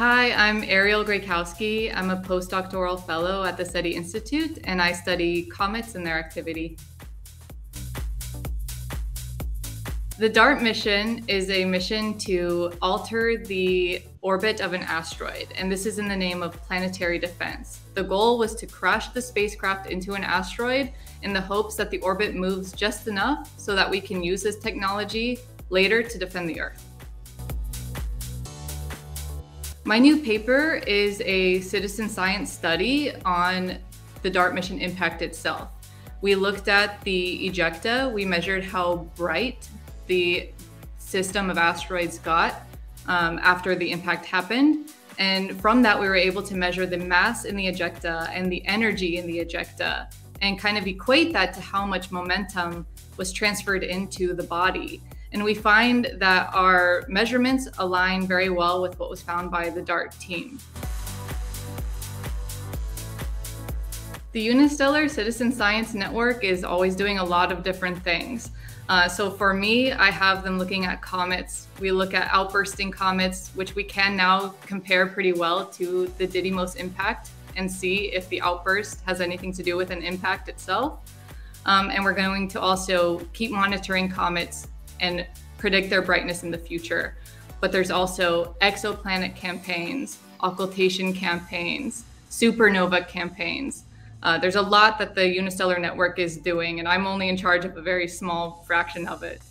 Hi, I'm Ariel Graykowski. I'm a postdoctoral fellow at the SETI Institute, and I study comets and their activity. The DART mission is a mission to alter the orbit of an asteroid, and this is in the name of planetary defense. The goal was to crash the spacecraft into an asteroid in the hopes that the orbit moves just enough so that we can use this technology later to defend the Earth. My new paper is a citizen science study on the DART mission impact itself. We looked at the ejecta, we measured how bright the system of asteroids got after the impact happened. And from that, we were able to measure the mass in the ejecta and the energy in the ejecta and kind of equate that to how much momentum was transferred into the body. And we find that our measurements align very well with what was found by the DART team. The Unistellar Citizen Science Network is always doing a lot of different things. So for me, I have them looking at comets. We look at outbursting comets, which we can now compare pretty well to the Didymos impact and see if the outburst has anything to do with an impact itself. And we're going to also keep monitoring comets and predict their brightness in the future. But there's also exoplanet campaigns, occultation campaigns, supernova campaigns. There's a lot that the Unistellar Network is doing, and I'm only in charge of a very small fraction of it.